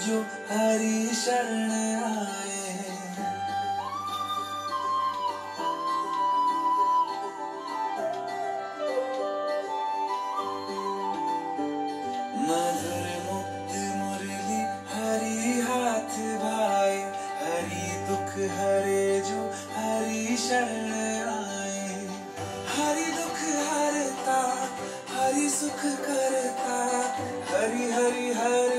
जो हरि शरण आए। मधुर मुक्त मुरली हरि हाथ भाए, हरि दुख हरे जो हरि शरण आए। हरि दुख हरता हरि सुख करता, हरि हरि हर